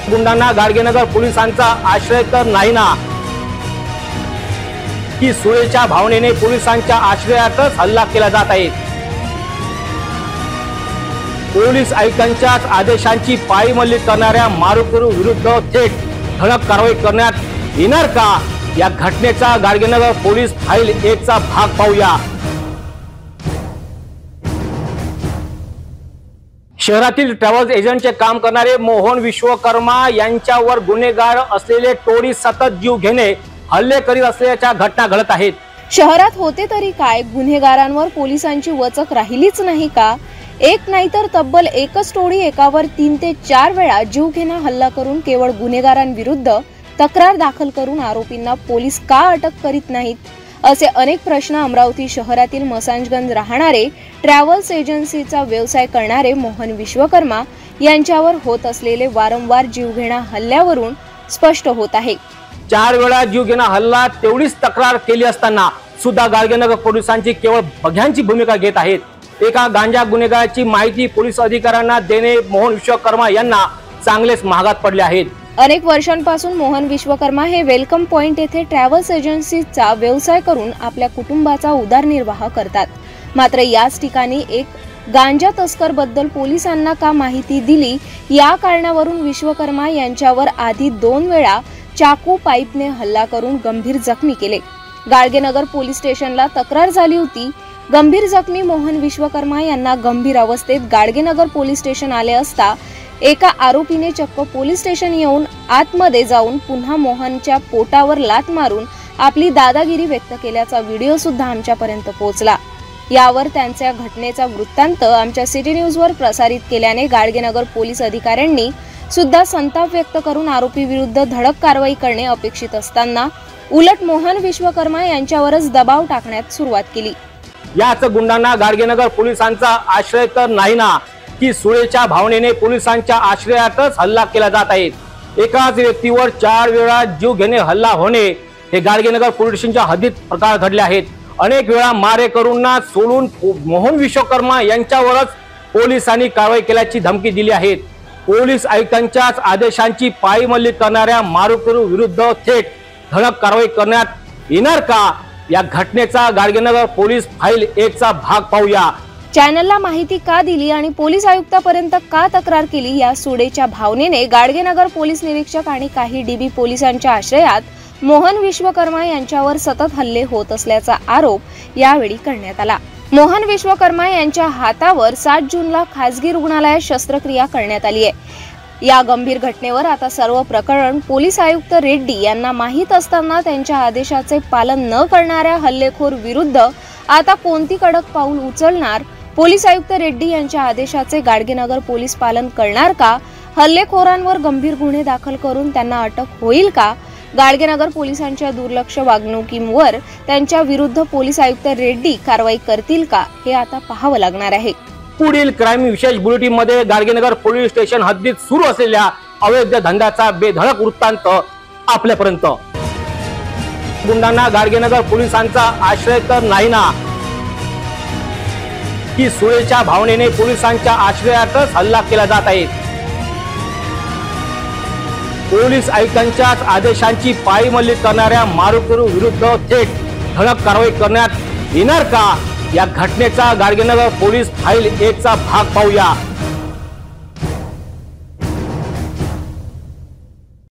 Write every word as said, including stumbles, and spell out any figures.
गुंडांना गाडगेनगर पोलिसांचा आश्रय तर नाही ना, की सुळेच्या भावनेने पोलिसांच्या आश्रयातच हल्ला केला जात आहे। पोलीस आयुक्तांच्या आदेशांची पायमल्ली करणाऱ्या मारेकरू विरुद्ध थेट धडक कारवाई करण्यात येणार का? या घटनेचा गाडगेनगर पोलीस फाईल एक चा भाग पाहूया। शहरातील ट्रॅव्हल्स एजंटचे काम करणारे मोहन विश्वकर्मा यांच्यावर गुन्हेगार असलेले टोळी सतत जीव घेणे हल्ले करीत असल्याच्या घटना घडत आहेत। शहरात होते तरी काय, गुन्हेगारांवर पोलिसांची वचक राहिलीच नाही का? एक नाही तर तब्बल एकच टोळी एकावर तीन ते चार वेळा जीवघेणा हल्ला करून केवळ गुन्हेगारांविरुद्ध तक्रार दाखल करून आरोपींना पोलीस का अटक करीत नाहीत, असे अनेक प्रश्न अमरावती शहरातील मसांजगंज राहणारे ट्रॅव्हल्स एजन्सीचा व्यवसाय करणारे मोहन विश्वकर्मा यांच्यावर होत असलेले वारंवार जीवघेणा हल्ल्यावरून स्पष्ट होत आहे। चार वेळा जीवघेणा हल्ला तेवढीच तक्रार केली असताना सुद्धा गाडगेनगर पोलिसांची केवळ बघ्यांची भूमिका घेत आहेत। एका गांजा गुन्हेगाराची माहिती पोलीस अधिकाऱ्यांना देणे मोहन विश्वकर्मा यांना चांगलेच महागात पडले आहेत। अनेक वर्षांपासून मोहन विश्वकर्मा हे वेलकम पॉइंट येथे ट्रॅव्हल्स एजन्सीचा व्यवसाय करून आपल्या कुटुंबाचा उदरनिर्वाह करतात। मात्र याच ठिकाणी एक गांजा तस्कर बद्दल पोलिसांना का माहिती दिली, या कारणावरून विश्वकर्मा यांच्यावर आधी दोन वेळा चाकू पाईपने हल्ला करून गंभीर जखमी केले। गाडगेनगर पोलीस स्टेशनला तक्रार झाली होती। गंभीर जखमी मोहन विश्वकर्मा यांना गंभीर अवस्थेत गाडगेनगर पोलीस स्टेशन आले असता एका आरोपीने चक्क पोलीस स्टेशन येऊन आतमध्ये जाऊन पुन्हा मोहनच्या पोटावर लात मारून आपली दादागिरी व्यक्त केल्याचा व्हिडिओ सुद्धा आमच्यापर्यंत पोहोचला। यावर त्यांच्या घटनेचा वृत्तांत आमच्या सिटी न्यूज वर प्रसारित केल्याने गाडगेनगर पोलीस अधिकाऱ्यांनी सुद्धा संताप व्यक्त करून आरोपी विरुद्ध धडक कारवाई करणे अपेक्षित असताना उलट मोहन विश्वकर्मा यांच्यावरच दबाव टाकण्यात सुरुवात केली। याच गुंडांना गाडगेनगर पोलिसांचा आश्रय तर नाही ना, की सुळेच्या भावनेने पोलिसांच्या आश्रयातच हल्ला केला जात आहे। एकाच व्यक्तीवर चार वेळा जीव घेणे हल्ला होणे हे गाडगेनगर पोलीस स्टेशनच्या हद्दीत प्रकार घडले आहेत। अनेक वेळा मारेकरूंना सोडून मोहन विश्वकर्मा यांच्यावरच पोलिसांनी कारवाई केल्याची धमकी दिली आहे। पोलीस आयुक्तांच्या आदेशांची पायमल्ली करणाऱ्या मारेकरू विरुद्ध थेट धडक कारवाई करण्यात येणार का? या घटनेचा गाडगेनगर पोलीस फाईल एक चा भाग पाहूया। चॅनलला माहिती का दिली आणि पोलीस आयुक्तापर्यंत का तक्रार केली, या सुळेच्या भावनेने गाडगेनगर पोलीस निरीक्षक आणि काही डीबी पोलिसांच्या आश्रयात मोहन विश्वकर्मा यांच्यावर सतत हल्ले होत असल्याचा आरोप यावेळी करण्यात आला। मोहन विश्वकर्मा यांच्या हातावर सात जूनला खासगी रुग्णालयात शस्त्रक्रिया करण्यात आली आहे। या गंभीर घटनेवर आता सर्व प्रकरण पोलीस आयुक्त रेड्डी यांना माहीत असताना त्यांच्या आदेशाचे पालन न करणाऱ्या हल्लेखोर विरुद्ध आता कोणती कडक पाऊल उचलणार? पोलीस आयुक्त रेड्डी यांच्या आदेशाचे गाडगेनगर पोलीस पालन करणार का? हल्लेखोरांवर गंभीर गुन्हे दाखल करून त्यांना अटक होईल का? गाडगेनगर पोलिसांच्या दुर्लक्ष वागणुकीवर त्यांच्या विरुद्ध पोलीस आयुक्त रेड्डी कारवाई करतील का, हे आता पाहावं लागणार आहे। पुढील क्राईम विशेष बुलेटिन मध्ये गाडगेनगर पोलीस स्टेशन हद्दीत सुरू असलेल्या अवैध धंद्याचा बेधडक वृत्तांत आपल्यापर्यंत। गुंडांना गाडगेनगर पोलिसांचा आश्रय तर नाही ना, की सुळेच्या भावनेने पोलिसांच्या आश्रयातच हल्ला केला जात आहे। पोलीस आयुक्तांच्या आदेशांची पायमल्ली करणाऱ्या मारेकरू विरुद्ध थेट धडक कारवाई करण्यात येणार का? या घटनेचा गाडगेनगर पोलीस फाईल एक चा भाग पाहूया।